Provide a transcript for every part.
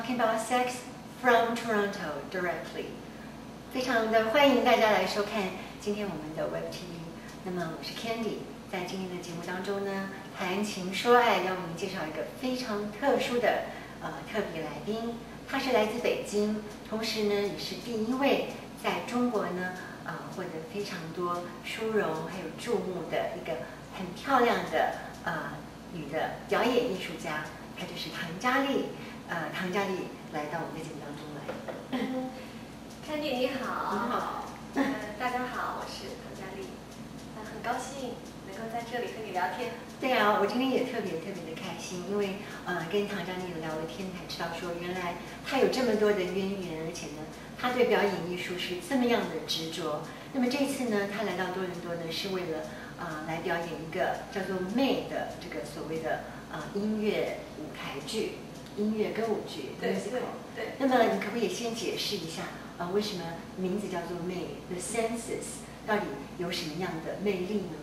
talking about sex from Toronto directly. 非常的欢迎大家来收看今天我们的 Web TV。那么我是 Candy， 在今天的节目当中呢，谈情说爱要为您介绍一个非常特殊的特别来宾，他是来自北京，同时呢也是第一位在中国呢获得非常多殊荣还有注目的一个很漂亮的女的表演艺术家，她就是唐嘉丽。唐嘉丽来到我们的节目当中来。 Candy 你好。 你好。 大家好，我是唐嘉丽。很高兴能够在这里和你聊天。 对啊，我今天也特别的开心，因为跟唐嘉丽聊了天，才知道说原来她有这么多的渊源，而且呢，她对表演艺术是这么样的执着。那么这一次呢，她来到多伦多呢，是为了来表演一个叫做《媚》的这个所谓的音乐舞台剧、音乐歌舞剧 musical。 对。 那么你可不可以先解释一下为什么名字叫做《媚》？The Senses 到底有什么样的魅力呢？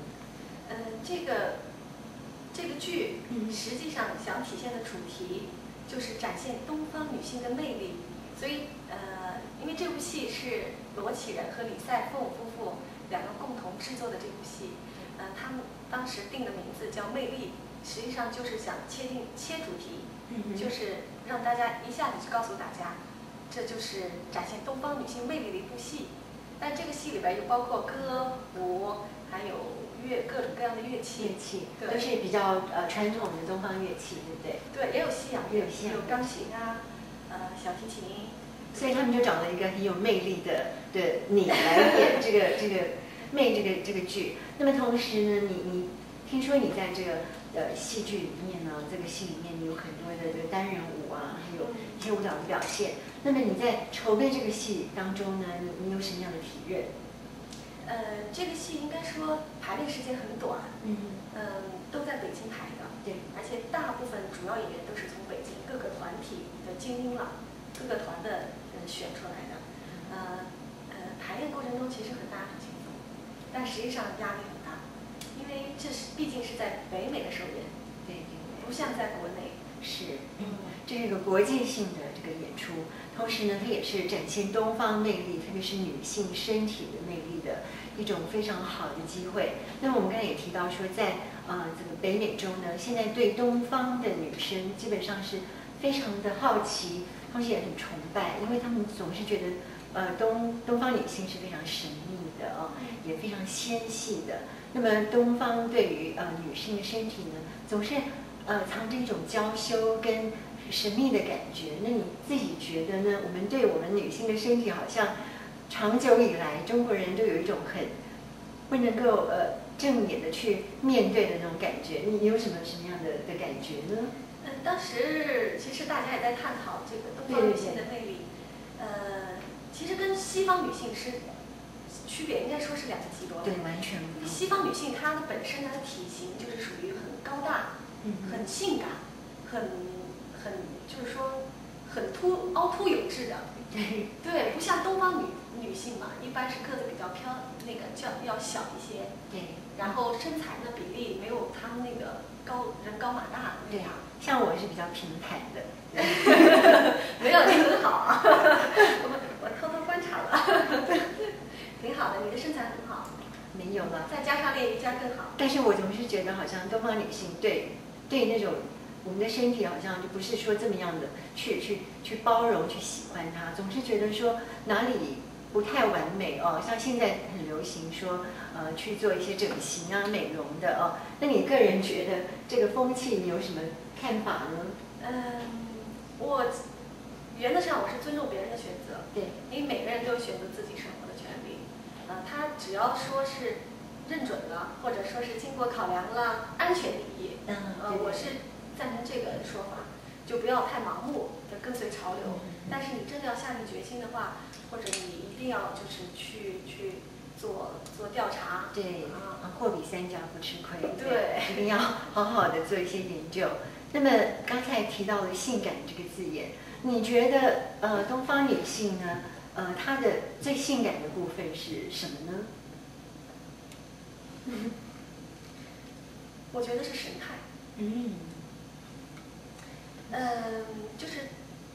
这个剧实际上想体现的主题就是展现东方女性的魅力，所以因为这部戏是罗启仁和李赛凤夫妇两个共同制作的这部戏，他们当时定的名字叫《魅力》，实际上就是想切主题，就是让大家一下子就告诉大家，这就是展现东方女性魅力的一部戏。但这个戏里边又包括歌舞，还有各种各样的乐器， 都是比较传统的东方乐器，对不对？ 对，也有西洋乐， 有钢琴啊，小提琴。 所以他们就找了一个很有魅力的你来演这个媚这个剧。那么同时呢，你听说你在这个戏剧里面呢，这个戏里面你有很多的这个单人舞啊，还有一些舞蹈的表现。那么你在筹备这个戏当中呢，你有什么样的体认？ 这个戏应该说排练时间很短，都在北京排的， 对， 而且大部分主要演员都是从北京各个团体的精英了，各个团的人选出来的，排练过程中其实很大很轻松，但实际上压力很大，因为毕竟是在北美的首演， 对， 不像在国内， 是，这是一个国际性的这个演出，同时呢，它也是展现东方魅力，特别是女性身体的魅力的一种非常好的机会。那么我们刚才也提到说，在这个北美洲呢，现在对东方的女生基本上是非常的好奇，同时也很崇拜，因为他们总是觉得东方女性是非常神秘的也非常纤细的。那么东方对于女性的身体呢，总是藏着一种娇羞跟神秘的感觉。那你自己觉得呢？我们对我们女性的身体好像长久以来中国人都有一种很不能够正眼的去面对的那种感觉。你有什么样的感觉呢？ 当时其实大家也在探讨这个东方女性的魅力，其实跟西方女性是区别，应该说是两个极端。 对，完全不同。 西方女性她的本身她的体型就是属于很高大，很性感，很就是说很凹凸有致的。对，不像东方女性嘛，一般是个子比较要小一些。 对。然后身材的比例没有她们那个人高马大的那样。 像我是比较平坦的。 没有，你很好啊。我偷偷观察了。挺好的，你的身材很好。 没有了。 再加上练瑜伽更好。 但是我总是觉得好像东方女性对那种我们的身体好像就不是说这么样的去包容去喜欢它，总是觉得说哪里不太完美像现在很流行说去做一些整形啊美容的那你个人觉得这个风气你有什么看法呢？ 我原则上我是尊重别人的选择， 对， 因为每个人都有选择自己生活的权利。他只要说是认准了，或者说是经过考量了安全第一，我是赞成这个说法，就不要太盲目的跟随潮流。但是你真的要下定决心的话，或者你一定要就是去做调查， 对货比三家不吃亏， 对， 一定要好好的做一些研究。那么刚才提到了性感这个字眼，你觉得东方女性呢她的最性感的部分是什么呢？ 我觉得是神态。就是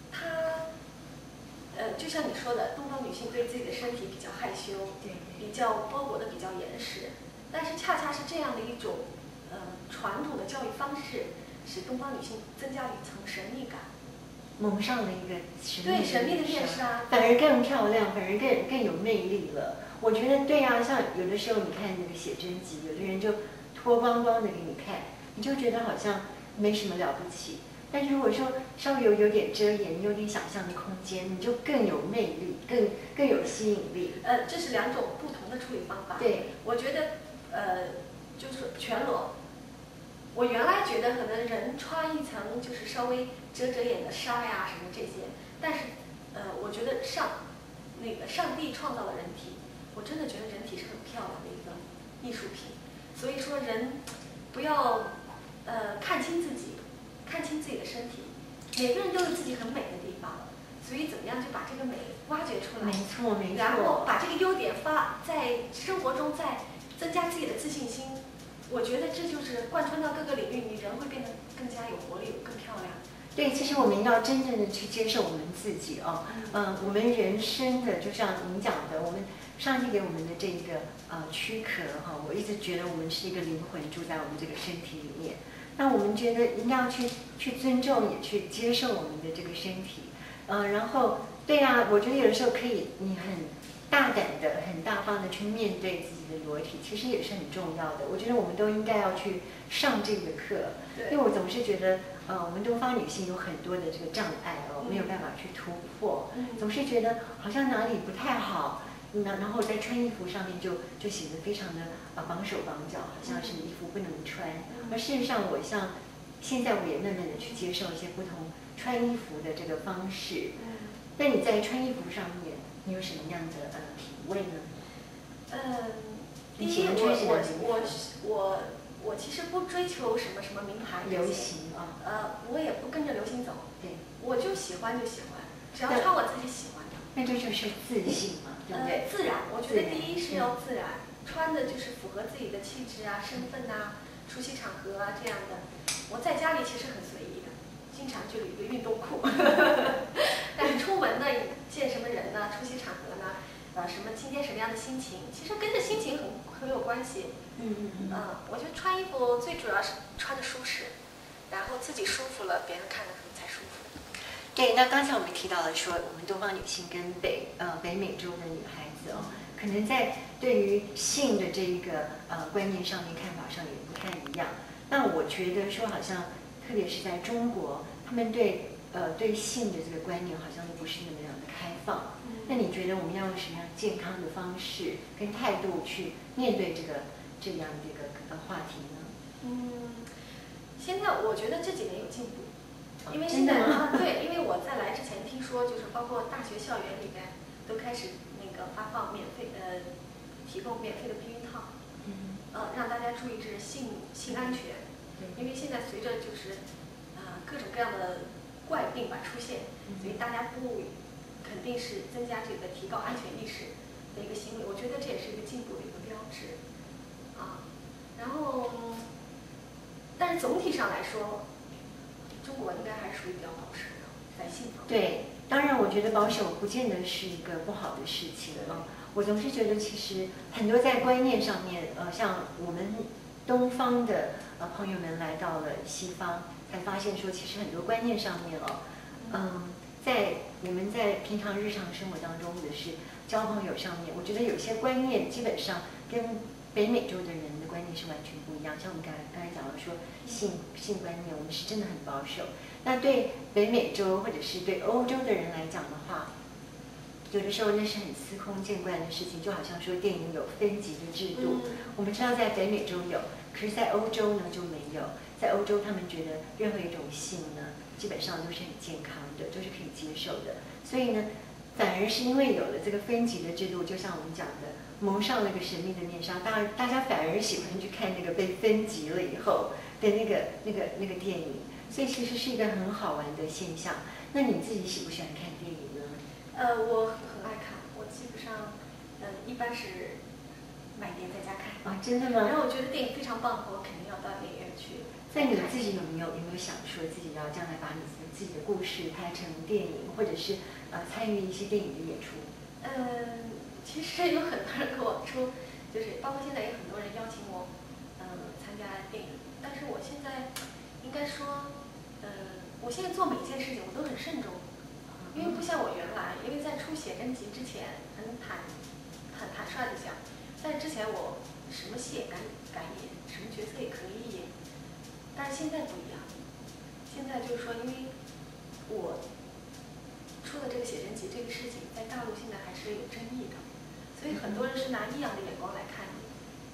它就像你说的，东方女性对自己的身体比较害羞， 对， 比较包裹的比较严实，但是恰恰是这样的一种传统的教育方式，使东方女性增加了一层神秘感， 蒙上了一个神秘的面纱， 反而更漂亮，反而更有魅力了。我觉得对啊，像有的时候你看那个写真集，有的人就脱光光的给你看，你就觉得好像没什么了不起。但是如果说稍微有点遮掩，你有点想象的空间，你就更有魅力，更有吸引力。 这是两种不同的处理方法。 对， 我觉得就是全裸。我原来觉得可能人穿一层就是稍微遮掩的纱呀什么这些，但是我觉得上帝创造了人体，我真的觉得人体是很漂亮的一个艺术品。所以说人不要看清自己。看清自己的身体，每个人都有自己很美的地方，所以怎么样就把这个美挖掘出来， 没错， 然后把这个优点在生活中再增加自己的自信心。我觉得这就是贯穿到各个领域，你人会变得更加有活力，更漂亮。 对，其实我们要真正的去接受我们自己哦，我们人生的就像您讲的，我们上帝给我们的这个躯壳哈，我一直觉得我们是一个灵魂住在我们这个身体里面。那我们觉得应该要去尊重，也去接受我们的这个身体，然后对啊，我觉得有的时候可以，你很大胆的、很大方的去面对自己的裸体，其实也是很重要的。我觉得我们都应该要去上这个课，因为我总是觉得，我们东方女性有很多的这个障碍哦，没有办法去突破，总是觉得好像哪里不太好。然后在穿衣服上面就显得非常的绑手绑脚，好像是衣服不能穿。而事实上，现在我也慢慢的去接受一些不同穿衣服的这个方式。那你在穿衣服上面，你有什么样的体会呢？ 第一，我其实不追求什么名牌流行啊， 我也不跟着流行走， 对， 我就喜欢就喜欢，只要穿我自己喜欢的。 那这就是自信嘛，对不对？ 自然，我觉得第一是要自然，穿的就是符合自己的气质啊、身份呐、出席场合啊这样的。我在家里其实很随意的，经常就有一个运动裤，但是出门呢，见什么人呢，出席场合呢，什么今天什么样的心情，其实跟着心情很有关系。我觉得穿衣服最主要是穿的舒适，然后自己舒服了，别人看着才舒服。 对，那刚才我们提到了说，我们东方女性跟北美洲的女孩子哦，可能在对于性的这一个观念上面、看法上也不太一样。那我觉得说，好像特别是在中国，他们对性的这个观念好像都不是那么样的开放。那你觉得我们要用什么样健康的方式跟态度去面对这样的一个话题呢？ 现在我觉得这几年有进步。因为现在对，因为我在来之前听说，就是包括大学校园里边都开始发放提供免费的避孕套，让大家注意这是性安全，因为现在随着就是各种各样的怪病吧出现，所以大家肯定是增加这个提高安全意识的一个行为，我觉得这也是一个进步的一个标志，然后，但是总体上来说。中国应该还是属于比较保守的，在性方面。 对，当然，我觉得保守不见得是一个不好的事情啊。我总是觉得，其实很多在观念上面，像我们东方的朋友们来到了西方，才发现说，其实很多观念上面在你们在平常日常生活当中，或者是交朋友上面，我觉得有些观念基本上跟北美洲的人的观念是完全不一样。像我们刚才讲了说性观念，我们是真的很保守。那对北美洲或者是对欧洲的人来讲的话，有的时候那是很司空见惯的事情，就好像说电影有分级的制度，我们知道在北美洲有，可是在欧洲呢就没有。在欧洲，他们觉得任何一种性呢，基本上都是很健康的，都是可以接受的。所以呢，反而是因为有了这个分级的制度，就像我们讲的，蒙上了个神秘的面纱，大家反而喜欢去看那个被分级了以后的那个电影，所以其实是一个很好玩的现象。那你自己喜不喜欢看电影呢？ 我很爱看，我基本上，一般是买碟在家看。 啊，真的吗？ 然后我觉得电影非常棒，我肯定要到电影院去。 那你自己有没有想说自己要将来把你自己的故事拍成电影，或者是参与一些电影的演出？ 其实有很多人跟我说，就是包括现在有很多人邀请我，参加电影。但是我现在应该说，我现在做每一件事情我都很慎重，因为不像我原来，因为在出写真集之前很坦率的讲，在之前我什么戏也敢演，什么角色也可以演。但是现在不一样，现在就是说，因为我出的这个写真集这个事情，在大陆现在还是有争议的，所以很多人是拿异样的眼光来看你。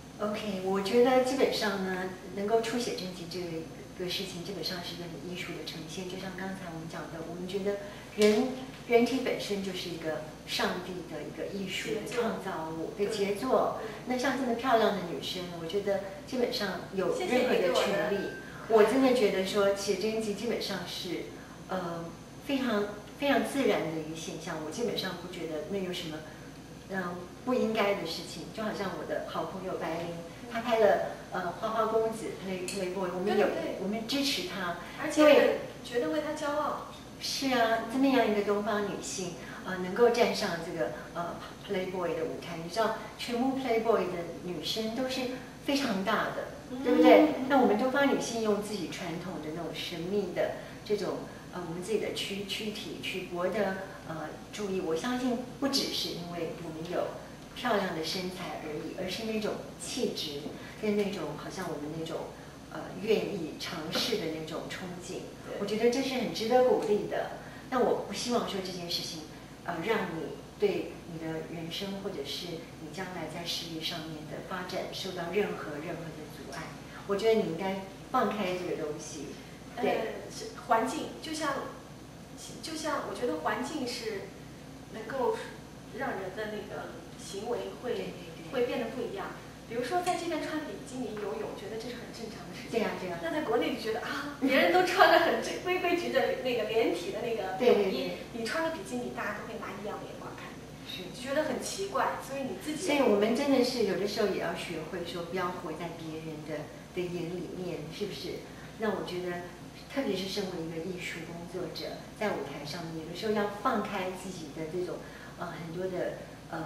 OK， 我觉得基本上呢，能够出写真集这个事情，基本上是一个很艺术的呈现。就像刚才我们讲的，我们觉得人体本身就是一个上帝的一个艺术的创造物的杰作。那像这么漂亮的女生，我觉得基本上有任何的权利。我真的觉得说写真集基本上是非常非常自然的一个现象。我基本上不觉得那有什么不应该的事情。就好像我的好朋友白灵，她拍了花花公子 Playboy， 我们支持她， 而且觉得为她骄傲。 是啊，这么样一个东方女性能够站上这个Playboy 的舞台，你知道全部 Playboy 的女生都是非常大的，对不对？那我们东方女性用自己传统的那种神秘的这种我们自己的躯体去博得注意，我相信不只是因为我们有漂亮的身材而已，而是那种气质跟那种好像我们那种愿意尝试的那种冲劲。我觉得这是很值得鼓励的。但我不希望说这件事情让你对你的人生或者是你将来在事业上面的发展受到任何的阻碍。我觉得你应该放开这个东西。对， 环境就像我觉得环境是能够让人的那个行为会变得不一样。比如说在这边穿比基尼游泳，觉得这是很正常的事情。 对呀对呀。 那在国内就觉得别人都穿着很规矩的那个连体的那个泳衣，你穿个比基尼，大家都会拿异样的眼光看你，就觉得很奇怪。所以你自己， 所以我们真的是有的时候也要学会说，不要活在别人的眼里面，是不是？那我觉得，特别是身为一个艺术工作者，在舞台上面，有的时候要放开自己的这种很多的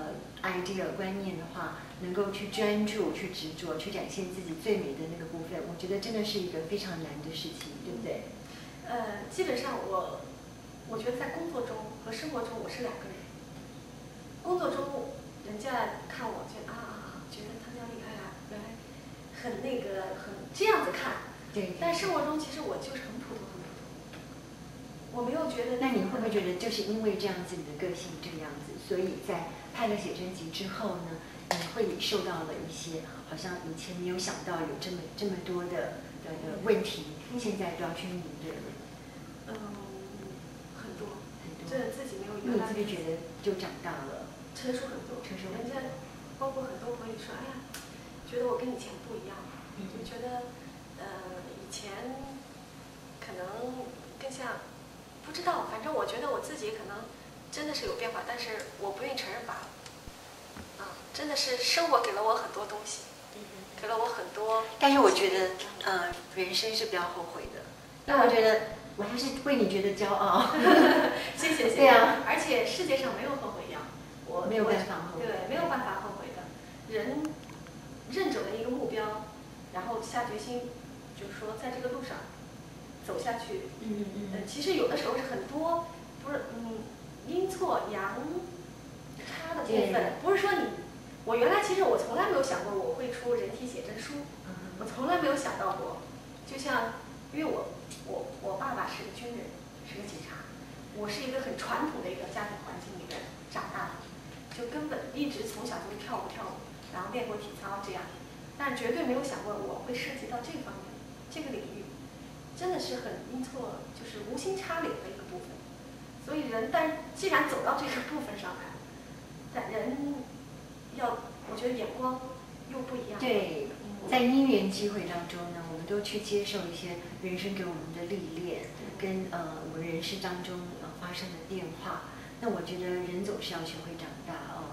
idea 观念的话，能够去专注、去执着、去展现自己最美的那个部分，我觉得真的是一个非常难的事情，对不对？ 基本上我觉得在工作中和生活中我是两个人。工作中人家看我觉得他这样厉害啊，原来很这样子看。 对。 但生活中其实我就是很普通。我没有觉得。 那你会不会觉得就是因为这样子你的个性这个样子，所以在拍了写真集之后呢，你会受到了一些好像以前没有想到有这么多的问题，现在都要去面对了？ 很多。这自己没有。 你自己觉得就长大了， 成熟很多。人家包括很多朋友说，哎呀，觉得我跟以前不一样，就觉得以前可能更像。不知道，反正我觉得我自己可能真的是有变化，但是我不愿意承认吧。真的是生活给了我很多东西，给了我很多。 但是我觉得，人生是不要后悔的。因为我觉得，我还是为你觉得骄傲。 谢谢。 对啊。 而且世界上没有后悔药，我没有办法后悔。 对，没有办法后悔的。人认准了一个目标，然后下决心，就是说在这个路上。走下去，其实有的时候是很多，不是阴错阳差的部分，不是说我原来其实我从来没有想过我会出人体写真书，我从来没有想到过，就像因为我爸爸是个军人，是个警察，我是一个很传统的一个家庭环境里面长大的，就根本一直从小就是跳舞，然后练过体操这样，但绝对没有想过我会涉及到这个方面这个领域。真的是很阴错，就是无心插柳的一个部分。所以但既然走到这个部分上来，但人我觉得眼光又不一样。 对，在因缘机会当中呢，我们都去接受一些人生给我们的历练，跟我们人生当中发生的变化。那我觉得人总是要学会长大哦。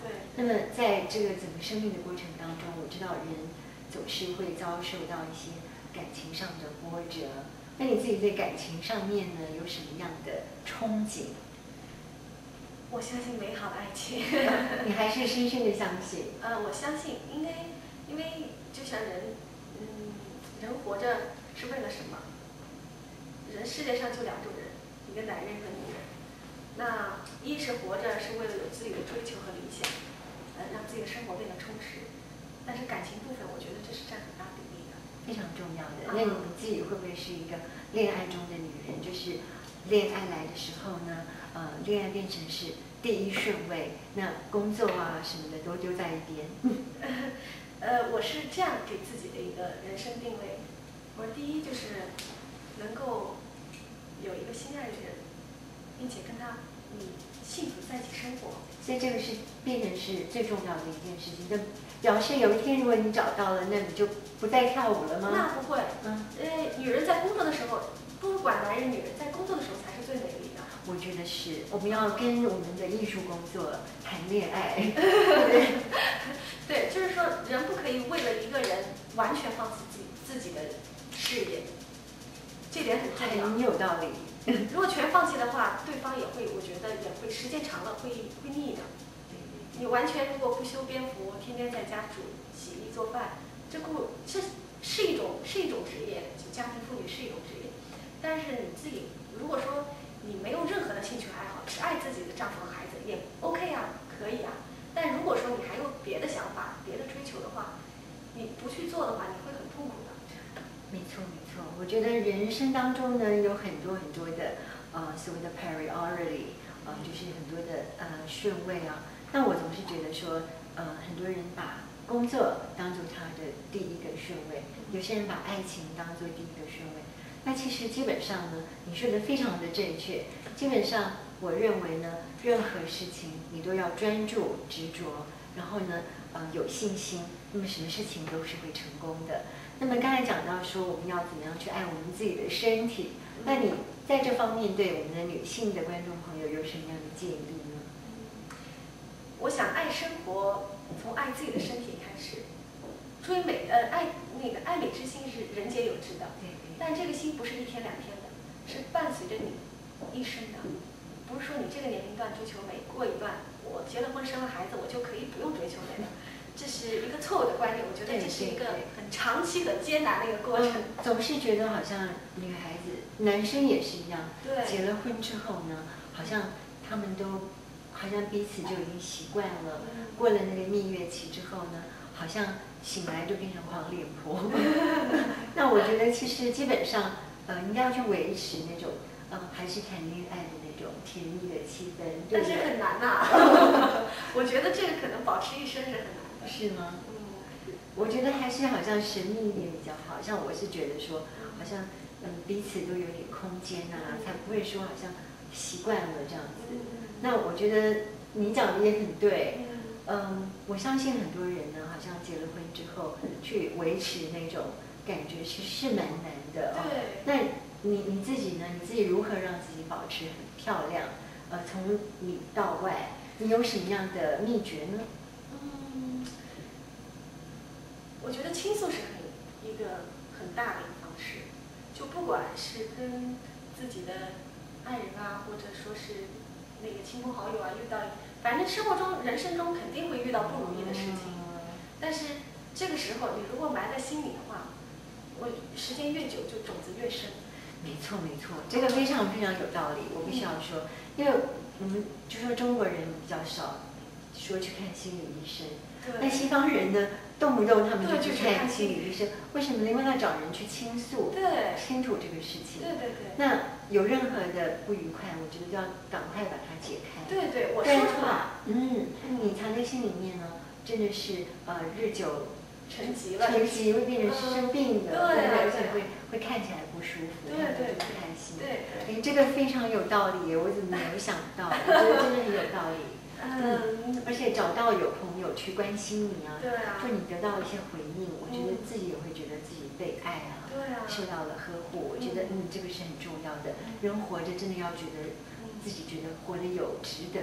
对。 那么在这个整个生命的过程当中，我知道人总是会遭受到一些感情上的波折。那你自己在感情上面呢，有什么样的憧憬？ 我相信美好的爱情。 你还是深深的相信？ 我相信，因为就像人，人活着是为了什么？人世界上就两种人，一个男人，一个女人。那一是活着是为了有自己的追求和理想，让自己的生活变得充实。但是感情部分，我觉得这是占很大比例的， 非常重要的。那你自己会不会是一个恋爱中的女人？就是恋爱来的时候呢，恋爱变成是第一顺位，那工作啊什么的都丢在一边。 我是这样给自己的一个人生定位。我说第一就是能够有一个心爱的人，并且跟他幸福在一起生活。 所以这个是变成是最重要的一件事情。就表示有一天如果你找到了，那你就不再跳舞了吗？ 那不会。女人在工作的时候，不管男人女人，在工作的时候才是最美丽的。 我觉得是，我们要跟我们的艺术工作谈恋爱。 对，就是说人不可以为了一个人完全放弃自己的事业，这点很重要。 很有道理。 如果全放弃的话，对方也会，我觉得也会时间长了会腻的。你完全如果不修边幅，天天在家煮洗衣做饭，这是一种职业，就家庭妇女是一种职业。但是你自己如果说你没有任何的兴趣爱好，只爱自己的丈夫和孩子，也 OK 啊，可以啊。但如果说你还有别的想法、别的追求的话，你不去做的话，你会很痛苦的。 没错没错，我觉得人生当中呢有很多很多的所谓的 priority，就是很多的顺位啊。但我总是觉得说很多人把工作当做他的第一个顺位，有些人把爱情当做第一个顺位。那其实基本上呢，你说的非常的正确。基本上我认为呢，任何事情你都要专注执着，然后呢有信心，那么什么事情都是会成功的。那么刚才讲到说我们要怎么样去爱我们自己的身体，那你在这方面对我们的女性的观众朋友有什么样的建议呢？ 我想爱生活，从爱自己的身体开始。追美，爱美之心是人皆有之的，但这个心不是一天两天的，是伴随着你一生的。不是说你这个年龄段追求美，过一段我结了婚生了孩子，我就可以不用追求美了。这是一个错误的观念，我觉得这是一个很长期很艰难的一个过程。 总是觉得好像女孩子、男生也是一样，结了婚之后呢，好像他们都好像彼此就已经习惯了。过了那个蜜月期之后呢，好像醒来就变成黄脸婆。那我觉得其实基本上应该要去维持那种还是谈恋爱的那种甜蜜的气氛。 但是很难呐。我觉得这个可能保持一生是很难的。 是吗？我觉得还是好像神秘一点比较好。像我是觉得说，好像彼此都有点空间啊，才不会说好像习惯了这样子。那我觉得你讲的也很对。我相信很多人呢，好像结了婚之后去维持那种感觉其实是蛮难的。 对。 那你自己呢？你自己如何让自己保持很漂亮？从里到外，你有什么样的秘诀呢？ 我觉得倾诉是一个很大的一个方式，就不管是跟自己的爱人啊，或者说是那个亲朋好友啊，遇到，反正生活中、人生中肯定会遇到不如意的事情。但是这个时候，你如果埋在心里的话，时间越久，就种子越深。 没错没错，这个非常非常有道理。我必须要说，因为我们就说中国人比较少说去看心理医生，那西方人呢，动不动他们就去看心理医生。为什么？因为要找人去倾诉，倾吐这个事情。 对。 那有任何的不愉快，我觉得要赶快把它解开。 对，我说出来。 你藏在心里面呢，真的是日久沉积了， 会变成生病的， 对， 而且会看起来不舒服， 对， 不开心。 对， 这个非常有道理，我怎么没有想到？我觉得真的很有道理。而且找到有朋友去关心你啊，说你得到一些回应，我觉得自己也会觉得自己被爱啊，受到了呵护。我觉得这个是很重要的。人活着真的要觉得自己觉得活得有值得。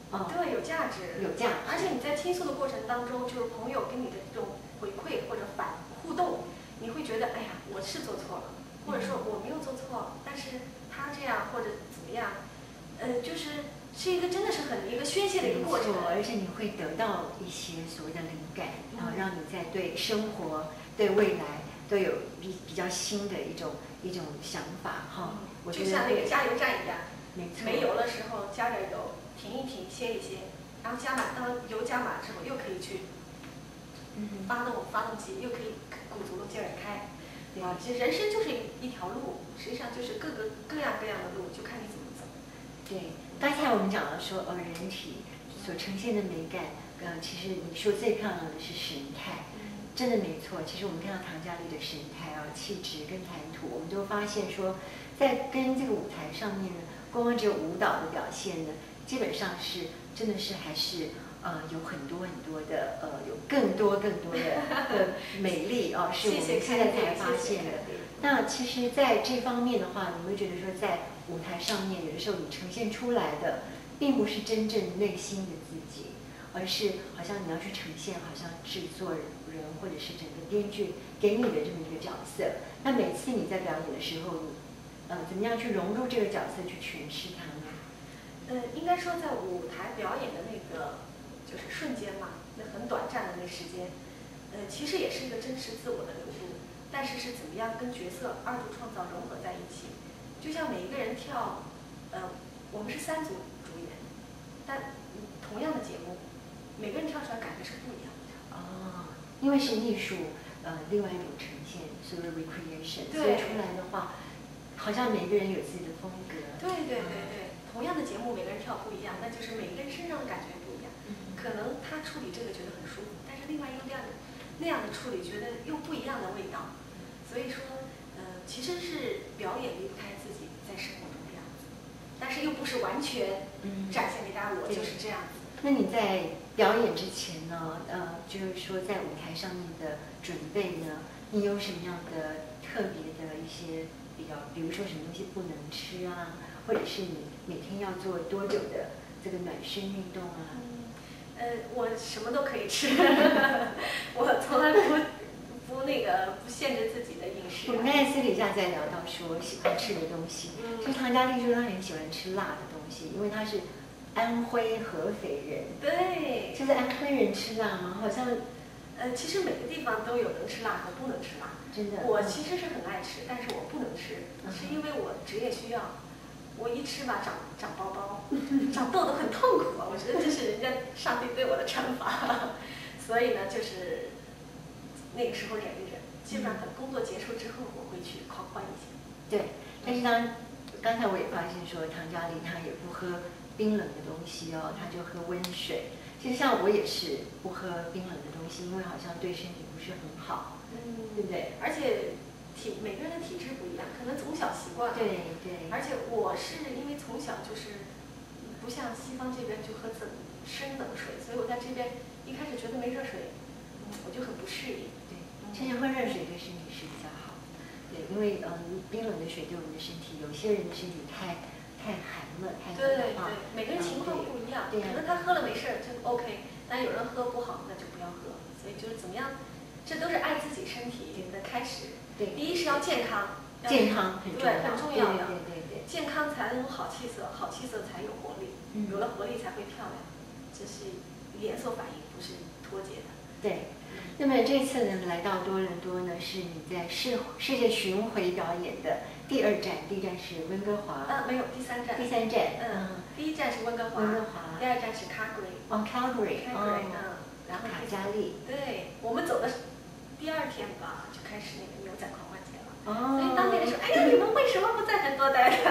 对，有价值， 有价值。 而且你在倾诉的过程当中，就是朋友跟你的这种回馈或者互动，你会觉得，哎呀，我是做错了，或者说我没有做错，但是他这样或者怎么样，是一个真的是一个宣泄的一个过程， 而且你会得到一些所谓的灵感，然后让你在对生活、对未来都有比较新的一种想法哈。我觉得就像那个加油站一样， 没错， 没油的时候加点油，停一停，歇一歇，然后当油加满之后又可以去发动机，又可以鼓足了劲儿开。其实人生就是一条路，实际上就是各样的路，就看你怎么走。 对，刚才我们讲了说，人体所呈现的美感，其实你说最漂亮的是神态，真的没错。其实我们看到唐嘉丽的神态气质跟谈吐，我们就发现说，在跟这个舞台上面呢，光只有舞蹈的表现呢，基本上是真的是还是有很多的有更多的美丽是我们现在才发现的。那其实，在这方面的话，你会觉得说，在舞台上面，有的时候你呈现出来的，并不是真正内心的自己，而是好像你要去呈现，好像制作人或者是整个编剧给你的这么一个角色。那每次你在表演的时候，你怎么样去融入这个角色，去诠释它呢？ 应该说在舞台表演的那个就是瞬间嘛，那很短暂的那时间，其实也是一个真实自我的流露。但是怎么样跟角色二度创造融合在一起？就像每一个人跳，我们是3组主演，但同样的节目，每个人跳出来感觉是不一样的。 因为是艺术，另外一种呈现，所谓 recreation， 所以出来的话，好像每个人有自己的风格。 对，同样的节目，每个人跳不一样，那就是每个人身上的感觉不一样。可能他处理这个觉得很舒服，但是另外一个那样的处理，觉得又不一样的味道。所以说，其实是表演离不开自己在生活中的样子，但是又不是完全展现给大家，我就是这样子。 那你在表演之前呢，就是说在舞台上面的准备呢，你有什么样的特别的一些比如说什么东西不能吃啊，或者是你每天要做多久的这个暖身运动啊？ 我什么都可以吃，我从来不限制自己的饮食。 我们刚才私底下在聊到说喜欢吃的东西，就唐嘉丽说她很喜欢吃辣的东西，因为她是安徽合肥人。 对， 就是安徽人吃辣吗？好像， 其实每个地方都有能吃辣和不能吃辣。 真的。 我其实是很爱吃，但是我不能吃，是因为我职业需要。我一吃吧，长包包，长痘痘很痛苦啊！我觉得这是人家上帝对我的惩罚。所以呢，就是那个时候忍一忍，基本上等工作结束之后，我会去狂欢一下。 对，但是刚才我也发现说，唐嘉丽她也不喝冰冷的东西她就喝温水。其实像我也是不喝冰冷的东西，因为好像对身体不是很好，对不对？ 而且每个人的体质不一样，可能从小习惯了。 对。 而且我是因为从小就是不像西方这边就喝生冷水，所以我在这边一开始觉得没热水，我就很不适应。 对，其实喝热水对身体是比较好。对，因为冰冷的水对我们的身体，有些人的身体太寒了，太冷的话。 对，每个人情况不一样，可能他喝了没事就 OK， 但有人喝不好那就不要喝。所以就是怎么样，这都是爱自己身体的开始。 对， 第一是要健康， 健康很重要， 对，很重要的。 对， 健康才能有好气色，好气色才有活力，有了活力才会漂亮，这是连锁反应，不是脱节的。 对。那么这次呢，来到多伦多呢，是你在世界巡回表演的第2站，第1站是温哥华。 没有，第3站。 第3站。 第1站是温哥华。第2站是 Calgary。 Calgary。 然后卡加利。 对，我们走的第2天吧，就开始那个牛仔狂欢节了。所以当地人说：“哎呀，你们为什么不在这多待着？”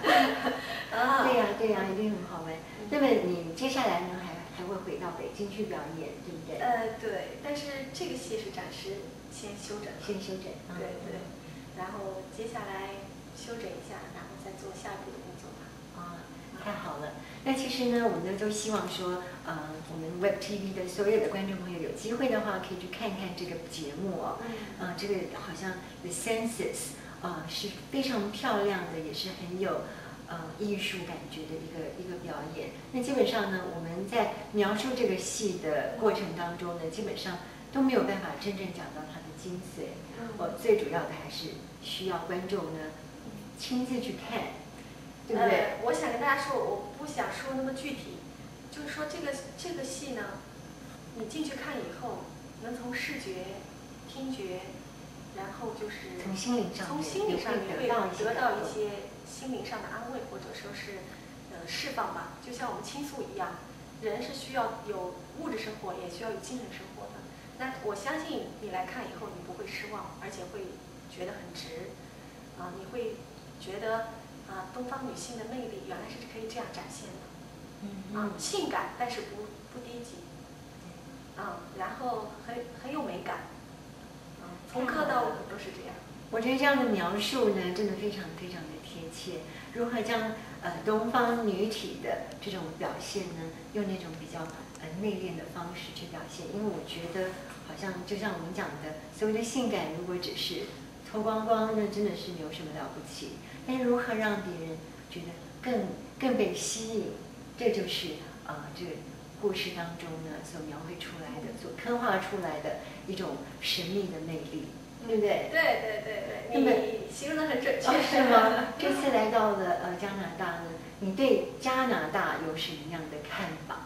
对呀，一定很好玩。那么你接下来呢，还会回到北京去表演，对不对？ 对，但是这个戏是暂时先休整。对，然后接下来休整一下，然后再做下一步的工作吧。 太好了。那其实呢，我们都希望说，我们 Web TV 的所有的观众朋友有机会的话，可以去看看这个节目这个好像 The Census 是非常漂亮的，也是很有艺术感觉的一个表演。那基本上呢，我们在描述这个戏的过程当中呢，基本上都没有办法真正讲到它的精髓。最主要的还是需要观众呢亲自去看，对不对？ 我想跟大家说，我不想说那么具体，就是说这个戏呢，你进去看以后，能从视觉、听觉，然后就是从心理上你会得到一些心灵上的安慰，或者说是释放吧。就像我们倾诉一样，人是需要有物质生活，也需要有精神生活的。那我相信你来看以后，你不会失望，而且会觉得很值，你会觉得东方女性的魅力原来是可以这样展现的，性感但是不低级，然后很有美感，从歌到舞都是这样。 我觉得这样的描述呢，真的非常非常的贴切。如何将东方女体的这种表现呢，用那种比较内敛的方式去表现？因为我觉得好像就像我们讲的，所谓的性感，如果只是脱光光，那真的是没有什么了不起。但是如何让别人觉得更被吸引，这就是这个故事当中呢所描绘出来的、所刻画出来的一种神秘的魅力，对不对？ 对，你形容得很准确。 是吗？这次来到了加拿大呢，你对加拿大有什么样的看法？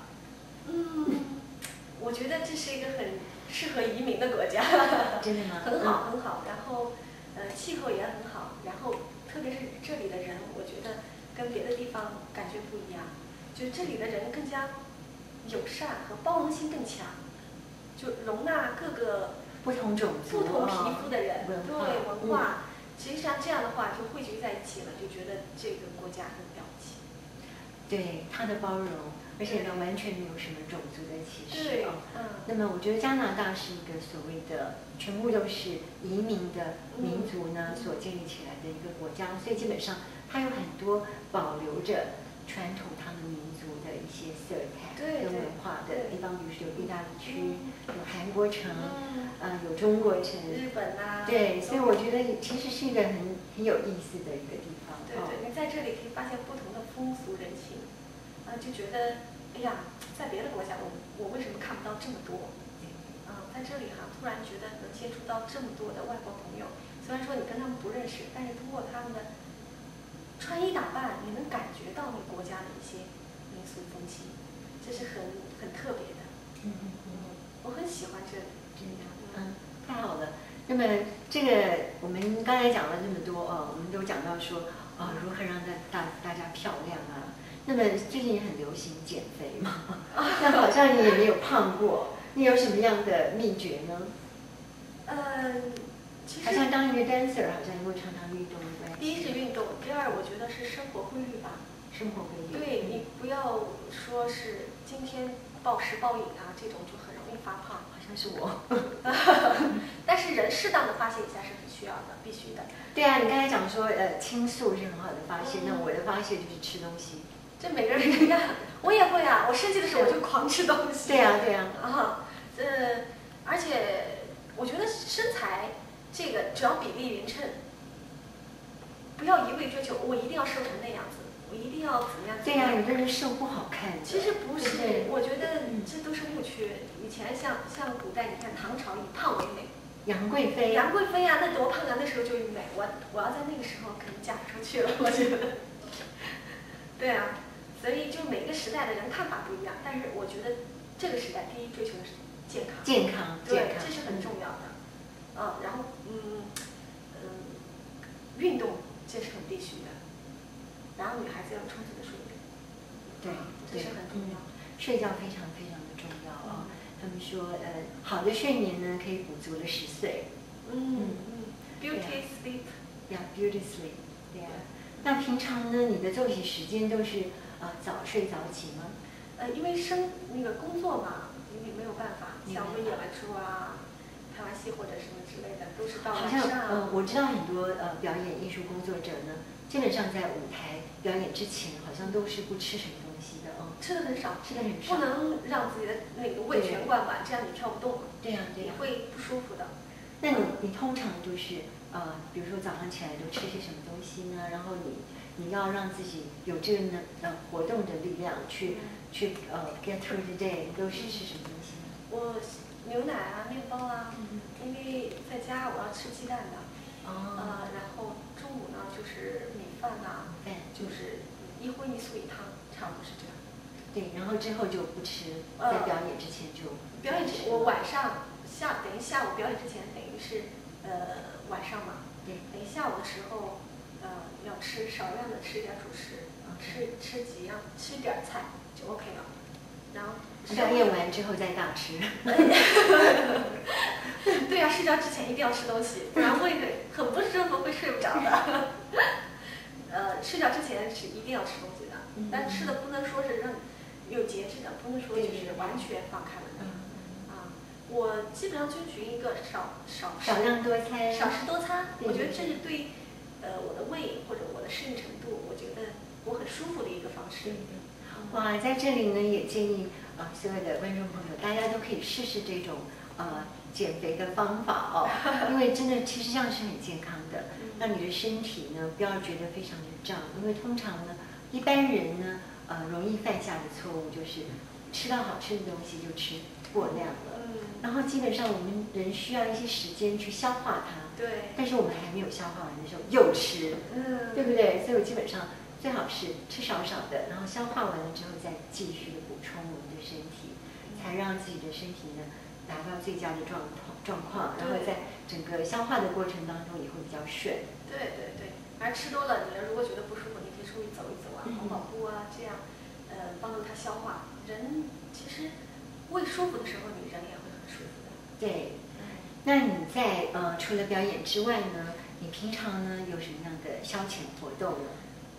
我觉得这是一个很适合移民的国家。 真的吗？ 很好，很好。然后气候也很好，然后特别是这里的人，我觉得跟别的地方感觉不一样，就这里的人更加友善和包容性更强，就容纳各个不同种族、 不同皮肤的人，对文化。实际上这样的话就汇聚在一起了，就觉得这个国家很了不起。 对它的包容，而且呢完全没有什么种族的歧视啊。那么我觉得加拿大是一个所谓的全部都是移民的民族呢所建立起来的一个国家，所以基本上它有很多保留着传统他们民族的一些色彩跟文化的地方，比如说有意大利区，有韩国城，有中国城， 日本啊。 对，所以我觉得其实是一个很有意思的一个地方。 对，你在这里可以发现不同的风俗人情，就觉得哎呀，在别的国家我为什么看不到这么多？在这里突然觉得能接触到这么多的外国朋友，虽然说你跟他们不认识，但是通过他们的穿衣打扮，你能感觉到你国家的一些民俗风情，这是很特别的。我很喜欢这里。 太好了。那么这个我们刚才讲了这么多我们都讲到说如何让大家漂亮啊。那么最近也很流行减肥嘛，那好像你也没有胖过，你有什么样的秘诀呢？ 其实好像当一个 dancer， 好像因为常常运动。 第一是运动，第二我觉得是生活规律吧。 生活规律。 对，你不要说是今天暴食暴饮啊，这种就很容易发胖。 好像是我。 但是人适当的发泄一下是很需要的，必须的。 对啊，你刚才讲说倾诉是很好的发泄，那我的发泄就是吃东西。 这每个人不一样，我也会啊，我生气的时候我就狂吃东西。 对啊。 而且我觉得身材这个只要比例匀称，不要一味追求我一定要瘦成那样子，我一定要怎么样。 对呀，有的人瘦不好看。 其实不是，我觉得这都是误区。以前像古代，你看唐朝以胖为美。 杨贵妃啊，那多胖啊！那时候就美，我要在那个时候可能嫁不出去了，我觉得。对啊，所以就每个时代的人看法不一样，但是我觉得这个时代第一追求的是健康。对，这是很重要的。然后运动这是很必须的。然后女孩子要充足的睡眠。 对， 这是很重要。 睡觉非常非常的重要啊。他们说好的睡眠呢可以补足了10岁。 Beauty sleep。 Beauty sleep。对啊。那平常呢，你的作息时间都是早睡早起吗？ 因为那个工作嘛，你没有办法，像我们演完出啊，拍完戏或者什么之类的，都是到晚上。 好像我知道很多表演艺术工作者呢，基本上在舞台表演之前，好像都是不吃什么东西的吃的很少， 不能让自己的那个胃全灌满，这样你跳不动。 对呀。 你会不舒服的。 那你通常就是比如说早上起来都吃些什么东西呢？然后你你要让自己有这个活动的力量去get through the day， 你都是吃什么东西呢？ 我牛奶啊，面包啊，因为在家我要吃鸡蛋的。然后中午呢就是米饭呐，就是一荤一素一汤，差不多是这样。 对，然后之后就不吃，在表演之前就表演之前，我晚上等于下午表演之前，等于是晚上嘛。 对。 等于下午的时候，要吃少量的吃一点主食，吃几样，吃点菜就 OK 了。然后表演完之后再大吃。 对呀，睡觉之前一定要吃东西，不然胃很不舒服，会睡不着的。睡觉之前是一定要吃东西的，但吃的不能说是有节制的，不能说就是完全放开了的。我基本上遵循一个少量多餐， 少食多餐。我觉得这是对我的胃或者我的适应程度，我觉得我很舒服的一个方式。 哇，在这里呢也建议所有的观众朋友，大家都可以试试这种减肥的方法哦，因为真的其实这样是很健康的，让你的身体呢不要觉得非常的胀，因为通常呢一般人呢容易犯下的错误就是吃到好吃的东西就吃过量了，然后基本上我们人需要一些时间去消化它， 对， 但是我们还没有消化完的时候又吃，对不对？所以我基本上最好是吃少少的，然后消化完了之后再继续的补充我们的身体，才让自己的身体呢达到最佳的状况，然后在整个消化的过程当中也会比较顺。 对对对，而吃多了，你如果觉得不舒服，你可以出去走一走啊，跑跑步啊，这样帮助它消化。人其实胃舒服的时候，你人也会很舒服的。对。 那你在除了表演之外呢，你平常呢有什么样的消遣活动呢？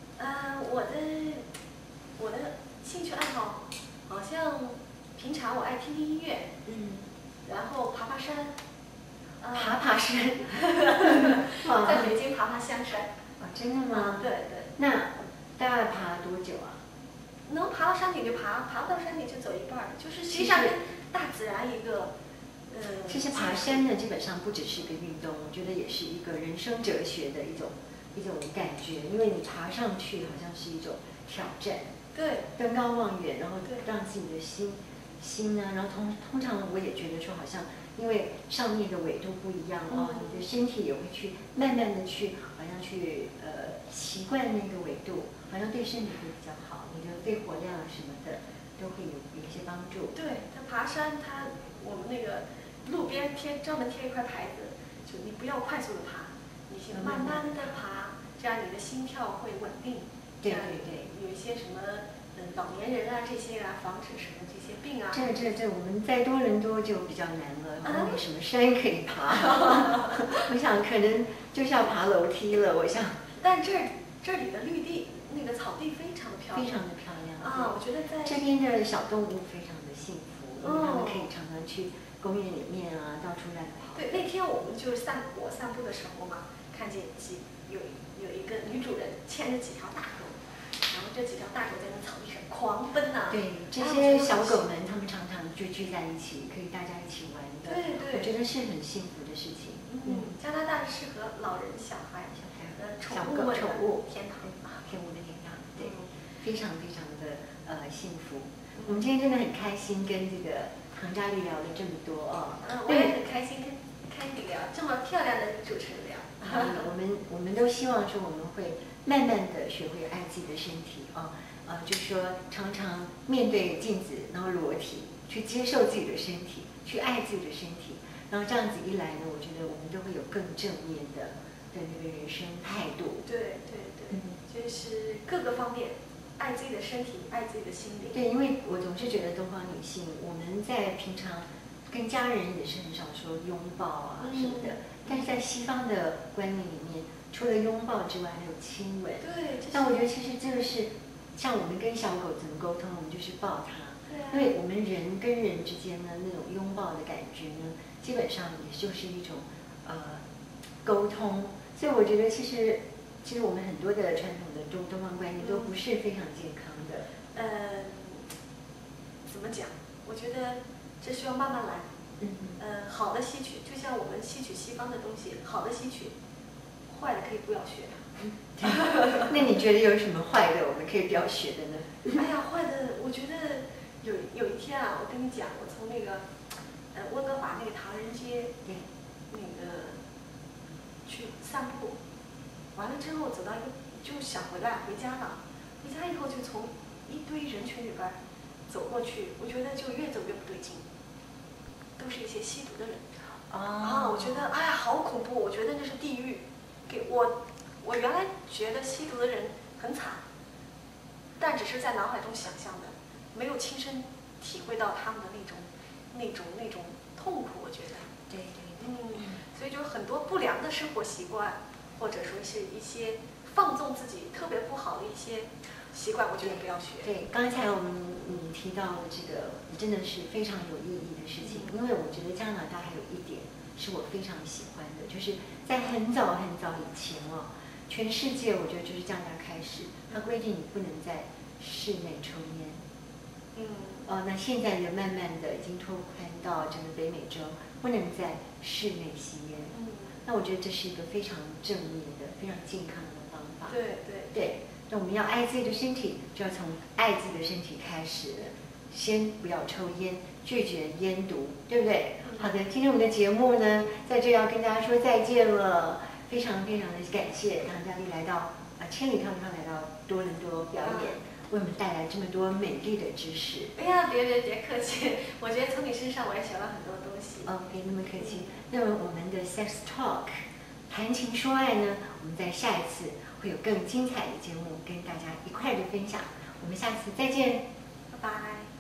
我的兴趣爱好好像平常我爱听听音乐，然后爬爬山， 爬山， 在北京爬香山。 真的吗？ 对对。 那大概爬多久啊？ 能爬到山顶就爬，爬不到山顶就走一半，就是实际上跟大自然一个其实爬山呢，基本上不只是一个运动，我觉得也是一个人生哲学的一种感觉，因为你爬上去好像是一种挑战， 对， 登高望远，然后让自己的心呢，然后通常我也觉得说好像因为上面的纬度不一样你的身体也会去慢慢的去好像去习惯那个纬度，好像对身体会比较好，你的肺活量什么的都会有一些帮助。 对，它爬山我们那个路边专门贴一块牌子，就你不要快速的爬，你先慢慢的爬，这样你的心跳会稳定。 对对对， 有一些什么老年人啊这些啊，防止什么这些病啊。 这我们在多伦多就比较难了，然后没什么山可以爬。我想可能就是要爬楼梯了，我想。 但这里的绿地那个草地非常的漂亮， 非常的漂亮我觉得在这边的小动物非常的幸福，因为它们可以常常去公园里面啊，到处乱跑。 对，那天我们就散步的时候嘛，看见有一个女主人牵着几条大狗，然后这几条大狗在那草地上狂奔呐。 对，这些小狗们，它们常常就聚在一起，可以大家一起玩的。 对对， 我觉得是很幸福的事情。 加拿大适合老人、小孩、宠物的天堂， 天物的天堂，对，非常非常的幸福。我们今天真的很开心，跟这个唐嘉丽聊了这么多我也很开心跟你聊，这么漂亮的女主持人聊。 我们都希望说我们会慢慢的学会爱自己的身体就是说常常面对镜子，然后裸体去接受自己的身体，去爱自己的身体，然后这样子一来呢，我觉得我们都会有更正面的那个人生态度。 对对对，就是各个方面爱自己的身体，爱自己的心灵。 对，因为我总是觉得东方女性，我们在平常跟家人也是很少说拥抱啊什么的，但是在西方的观念里面，除了拥抱之外，还有亲吻。 对， 但我觉得其实这个是像我们跟小狗怎么沟通，我们就是抱它。因为我们人跟人之间的那种拥抱的感觉呢，基本上也就是一种沟通。所以我觉得其实我们很多的传统的东方观念都不是非常健康的。 怎么讲？我觉得这需要慢慢来。好的吸取，就像我们吸取西方的东西，好的吸取， 坏的可以不要学。 那你觉得有什么坏的我们可以不要学的呢？ 哎呀，坏的，我觉得有一天啊，我跟你讲，我从那个温哥华那个唐人街那个去散步，完了之后走到一个就想回家了，回家以后就从一堆人群里边走过去，我觉得就越走越不对劲，都是一些吸毒的人。我觉得哎呀好恐怖，我觉得那是地狱。我原来觉得吸毒的人很惨，但只是在脑海中想象的，没有亲身体会到他们的那种痛苦。我觉得， 对， 所以就是很多不良的生活习惯，或者说是一些放纵自己特别不好的一些习惯，我觉得不要学。 对，刚才你提到的这个真的是非常有意义的事情，因为我觉得加拿大还有一点是我非常喜欢的，就是在很早以前全世界我觉得就是加拿大开始，它规定你不能在室内抽烟。那现在呢，慢慢的已经拓宽到整个北美洲，不能在室内吸烟。那我觉得这是一个非常正面的、非常健康的方法。对。那我们要爱自己的身体，就要从爱自己的身体开始，先不要抽烟，拒绝烟毒，对不对？好的，今天我们的节目呢，在这要跟大家说再见了。非常的感谢唐嘉丽来到千里迢迢来到多伦多表演，为我们带来这么多美丽的知识。 哎呀，别客气，我觉得从你身上我也学了很多东西。 别那么客气。那么我们的 Sex Talk 谈情说爱呢，我们在下一次会有更精彩的节目跟大家一块的分享。我们下次再见， 拜拜。